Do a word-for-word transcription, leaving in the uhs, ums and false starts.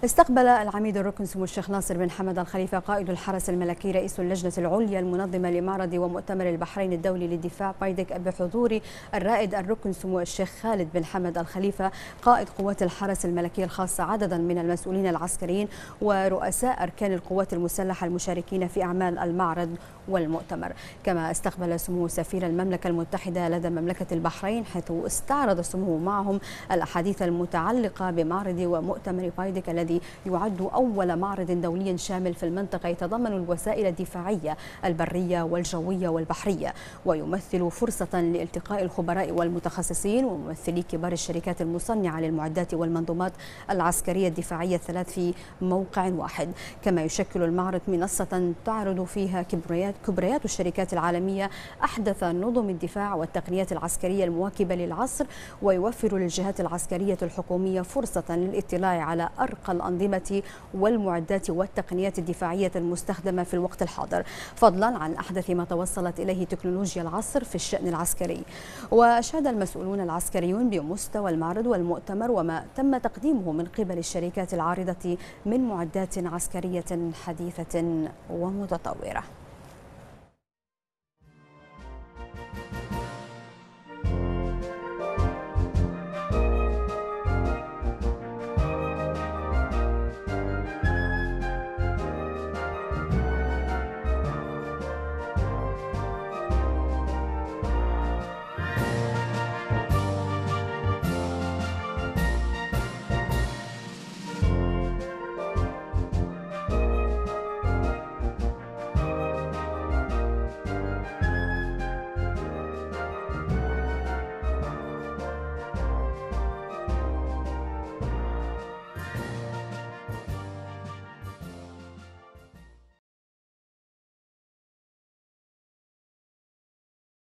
استقبل العميد الركن سمو الشيخ ناصر بن حمد الخليفة قائد الحرس الملكي رئيس اللجنة العليا المنظمة لمعرض ومؤتمر البحرين الدولي للدفاع بايدك بحضور الرائد الركن سمو الشيخ خالد بن حمد الخليفة قائد قوات الحرس الملكي الخاصة، عددا من المسؤولين العسكريين ورؤساء أركان القوات المسلحة المشاركين في أعمال المعرض والمؤتمر. كما استقبل سمو سفير المملكة المتحدة لدى مملكة البحرين، حيث استعرض سموه معهم الأحاديث المتعلقة بمعرض ومؤتمر بايدك الذي يعد أول معرض دولي شامل في المنطقة يتضمن الوسائل الدفاعية البرية والجوية والبحرية، ويمثل فرصة لالتقاء الخبراء والمتخصصين وممثلي كبار الشركات المصنعة للمعدات والمنظومات العسكرية الدفاعية الثلاث في موقع واحد. كما يشكل المعرض منصة تعرض فيها كبريات كبريات الشركات العالمية أحدث نظم الدفاع والتقنيات العسكرية المواكبة للعصر، ويوفر للجهات العسكرية الحكومية فرصة للاطلاع على أرقى الأنظمة والمعدات والتقنيات الدفاعية المستخدمة في الوقت الحاضر، فضلا عن أحدث ما توصلت إليه تكنولوجيا العصر في الشأن العسكري. وأشاد المسؤولون العسكريون بمستوى المعرض والمؤتمر وما تم تقديمه من قبل الشركات العارضة من معدات عسكرية حديثة ومتطورة.